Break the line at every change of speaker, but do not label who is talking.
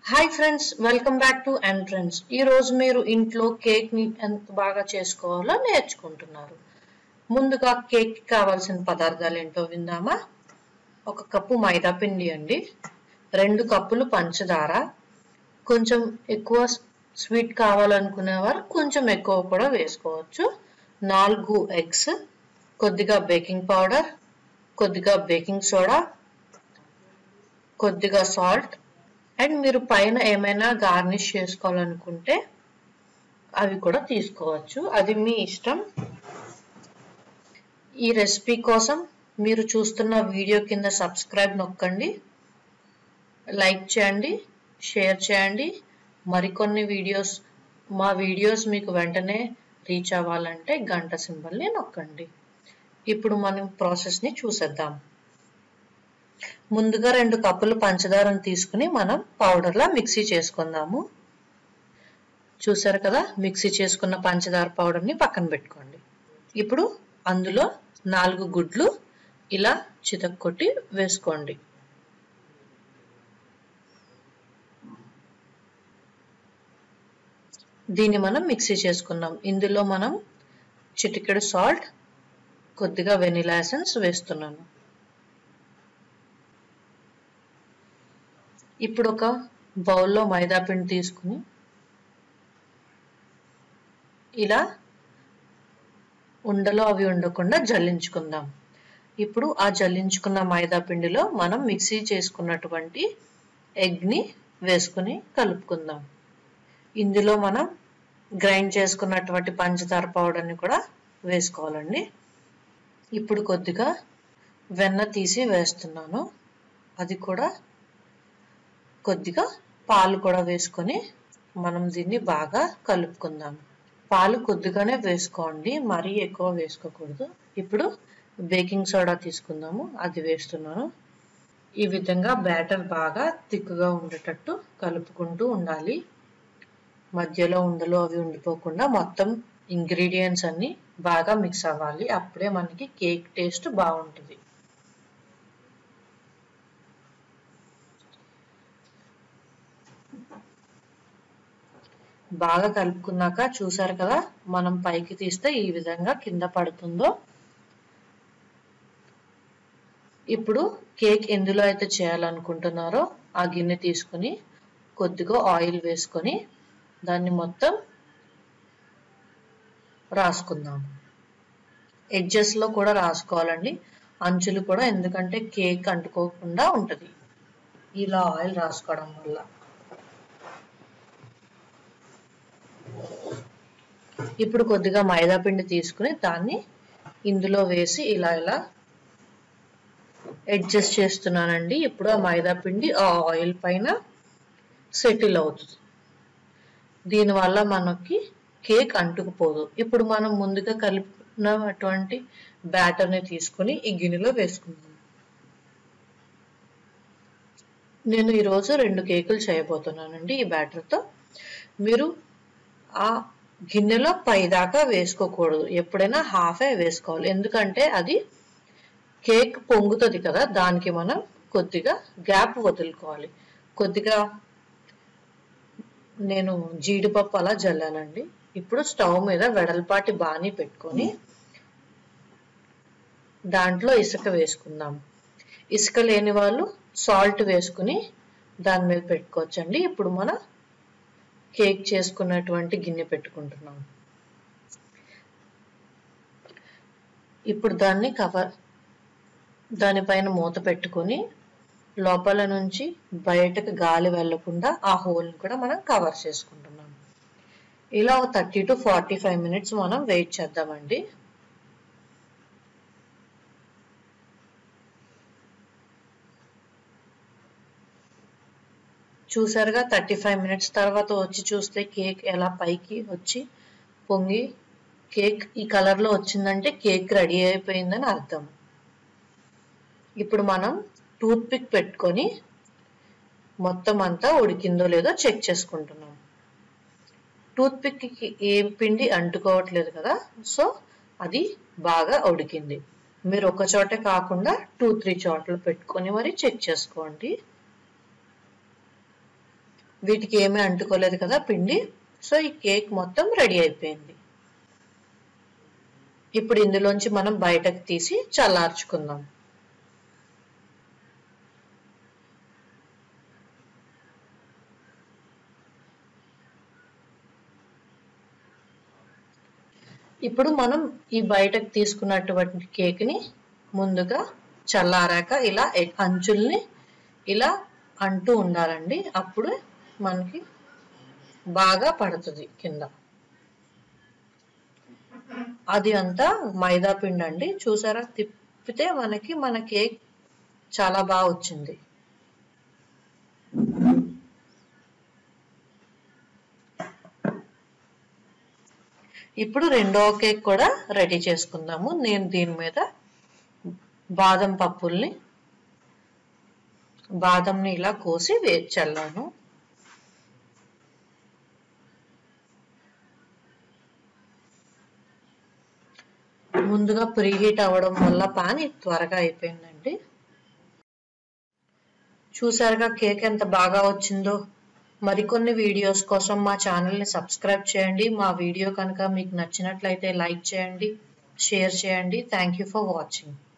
Hi friends, welcome back to entrance. ఈరోజు మీరు ఇంట్లో కేక్ని ఎంత బాగా చేసుకోవాలో నేర్చుకుంటున్నారు. ముందుగా కేక్కి కావాల్సిన పదార్థాలు ఏంటో విందామా. 1 కప్పు మైదా పిండి అండి, 2 కప్పులు పంచదార, కొంచెం ఎక్కువ స్వీట్ కావాలనుకునేవారు కొంచెం ఎక్కువ కూడా వేసుకోవచ్చు, 4 ఎగ్స్, కొద్దిగా బేకింగ్ పౌడర్, కొద్దిగా బేకింగ్ సోడా, కొద్దిగా సాల్ట్, అండ్ మీరు పైన ఏమైనా గార్నిష్ చేసుకోవాలనుకుంటే అవి కూడా తీసుకోవచ్చు, అది మీ ఇష్టం. ఈ రెసిపీ కోసం మీరు చూస్తున్న వీడియో కింద సబ్స్క్రైబ్ నొక్కండి, లైక్ చేయండి, షేర్ చేయండి. మరికొన్ని మా వీడియోస్ మీకు వెంటనే రీచ్ అవ్వాలంటే గంట సింబల్ని నొక్కండి. ఇప్పుడు మనం ప్రాసెస్ని చూసేద్దాం. ముందుగా 2 కప్పులు పంచదారను తీసుకుని మనం పౌడర్లా మిక్సీ చేసుకుందాము. చూసారు కదా, మిక్సీ చేసుకున్న పంచదార పౌడర్ని పక్కన పెట్టుకోండి. ఇప్పుడు అందులో 4 గుడ్లు ఇలా చితక్కొట్టి వేసుకోండి. దీన్ని మనం మిక్సీ చేసుకున్నాం. ఇందులో మనం చిటికెడు సాల్ట్, కొద్దిగా వెనిలా ఎసెన్స్ వేస్తున్నాను. ఇప్పుడు ఒక బౌల్లో మైదా పిండి తీసుకుని ఇలా ఉండలో అవి ఉండకుండా జల్లించుకుందాం. ఇప్పుడు ఆ జల్లించుకున్న మైదా పిండిలో మనం మిక్సీ చేసుకున్నటువంటి ఎగ్ని వేసుకుని కలుపుకుందాం. ఇందులో మనం గ్రైండ్ చేసుకున్నటువంటి పంచదార పౌడర్ని కూడా వేసుకోవాలండి. ఇప్పుడు కొద్దిగా వెన్న తీసి వేస్తున్నాను, అది కూడా కొద్దిగా పాలు కూడా వేసుకొని మనం దీన్ని బాగా కలుపుకుందాం. పాలు కొద్దిగానే వేసుకోండి, మరీ ఎక్కువ వేసుకోకూడదు. ఇప్పుడు బేకింగ్ సోడా తీసుకుందాము, అది వేస్తున్నాను. ఈ విధంగా బ్యాటర్ బాగా థిక్గా ఉండేటట్టు కలుపుకుంటూ ఉండాలి. మధ్యలో ఉండలు అవి ఉండిపోకుండా మొత్తం ఇంగ్రీడియంట్స్ అన్ని బాగా మిక్స్ అవ్వాలి, అప్పుడే మనకి కేక్ టేస్ట్ బాగుంటుంది. బాగా కలుపుకున్నాక చూసారు కదా, మనం పైకి తీస్తే ఈ విధంగా కింద పడుతుందో. ఇప్పుడు కేక్ ఎందులో అయితే చేయాలనుకుంటున్నారో ఆ గిన్నె తీసుకుని కొద్దిగా ఆయిల్ వేసుకొని దాన్ని మొత్తం రాసుకుందాం. ఎడ్జెస్లో కూడా రాసుకోవాలండి, అంచులు కూడా, ఎందుకంటే కేక్ అంటుకోకుండా ఉంటుంది ఇలా ఆయిల్ రాసుకోవడం వల్ల. ఇప్పుడు కొద్దిగా మైదా పిండి తీసుకుని దాన్ని ఇందులో వేసి ఇలా అడ్జస్ట్ చేస్తున్నానండి. ఇప్పుడు ఆ మైదా పిండి ఆ ఆయిల్ పైన సెటిల్ అవుతుంది, దీనివల్ల మనకి కేక్ అంటుకుపోదు. ఇప్పుడు మనం ముందుగా కలిపినటువంటి బ్యాటర్ని తీసుకుని ఈ గిన్నెలో వేసుకుందాం. నేను ఈరోజు 2 కేకులు చేయబోతున్నానండి ఈ బ్యాటర్తో. మీరు ఆ గిన్నెలో పైదాకా వేసుకోకూడదు, ఎప్పుడైనా హాఫే వేసుకోవాలి, ఎందుకంటే అది కేక్ పొంగుతుంది కదా, దానికి మనం కొద్దిగా గ్యాప్ వదులుకోవాలి. కొద్దిగా నేను జీడిపప్పు అలా జల్లానండి. ఇప్పుడు స్టవ్ మీద వెడల్పాటి బాణీ పెట్టుకొని దాంట్లో ఇసుక వేసుకుందాం. ఇసుక లేని వాళ్ళు సాల్ట్ వేసుకుని దాని మీద పెట్టుకోవచ్చండి. ఇప్పుడు మనం కేక్ చేసుకున్నటువంటి గిన్నె పెట్టుకుంటున్నాం. ఇప్పుడు దానిపైన మూత పెట్టుకొని లోపల నుంచి బయటకు గాలి వెళ్ళకుండా ఆ హోల్ని కూడా మనం కవర్ చేసుకుంటున్నాం. ఇలా 30 to 45 minutes మనం వెయిట్ చేద్దామండి. చూసారుగా, 35 minutes తర్వాత వచ్చి చూస్తే కేక్ ఎలా పైకి వచ్చి పొంగి కేక్ ఈ కలర్లో వచ్చిందంటే కేక్ రెడీ అయిపోయిందని అర్థం. ఇప్పుడు మనం టూత్ పిక్ పెట్టుకొని మొత్తం అంతా ఉడికిందో లేదో చెక్ చేసుకుంటున్నాం. టూత్ పిక్కి ఏం పిండి అంటుకోవట్లేదు కదా, సో అది బాగా ఉడికింది. మీరు ఒక చోటే కాకుండా 2-3 చోట్ల పెట్టుకొని మరి చెక్ చేసుకోండి. వీటికి ఏమీ అంటుకోలేదు కదా పిండి. సో ఈ కేక్ మొత్తం రెడీ అయిపోయింది. ఇప్పుడు ఇందులోంచి మనం బయటకు తీసి చల్లార్చుకుందాం. ఇప్పుడు మనం ఈ బయటకు తీసుకున్నటువంటి కేక్ని ముందుగా చల్లారాక ఇలా అంచుల్ని ఇలా అంటూ ఉండాలండి. అప్పుడు మనకి బాగా పడుతుంది కింద. అది అంతా మైదా పిండి అండి. చూసారా, తిప్పితే మన కేక్ చాలా బాగా వచ్చింది. ఇప్పుడు రెండో కేక్ కూడా రెడీ చేసుకుందాము. నేను దీని మీద బాదంని ఇలా కోసి చల్లాను. ముందుగా ప్రీహీట్ అవ్వడం వల్ల పాన్ త్వరగా అయిపోయిందండి. చూసారుగా కేక్ ఎంత బాగా వచ్చిందో. మరికొన్ని వీడియోస్ కోసం మా ఛానల్ని సబ్స్క్రైబ్ చేయండి. మా వీడియో కనుక మీకు నచ్చినట్లయితే లైక్ చేయండి, షేర్ చేయండి. Thank you for watching.